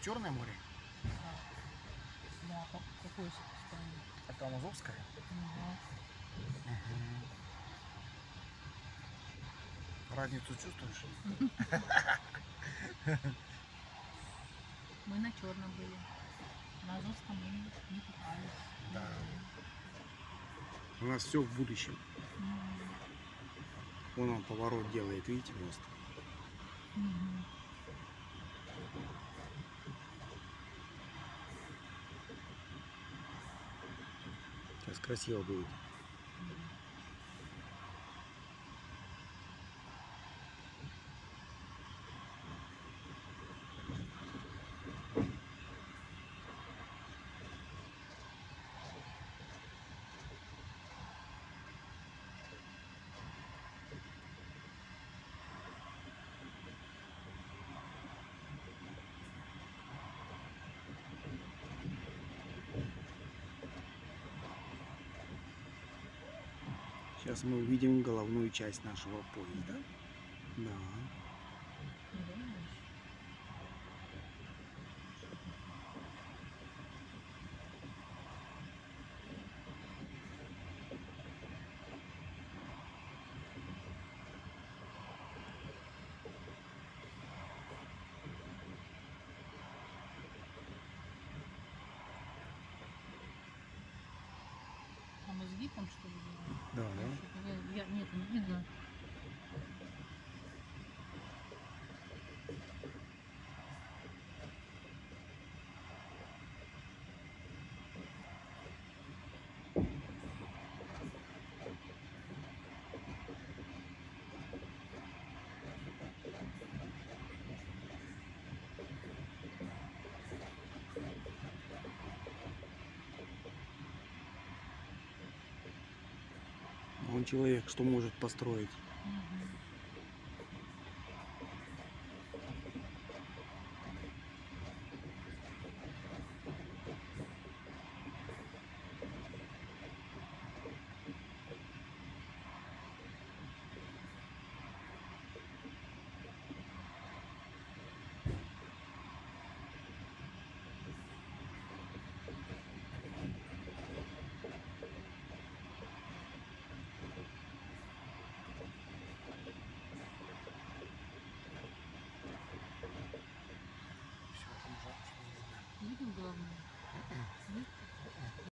Черное море? Да, какой с этой стороны? Это Азовское? Ага. Угу. Разницу чувствуешь? Мы на черном были. На Азовском мы не купались. Да. У нас все в будущем. Вон он поворот делает, видите, мост. Сейчас красиво будет. Сейчас мы увидим головную часть нашего поезда. Да. А мозги там что ли? Да, да. Нет, не видно. Он человек, что может построить.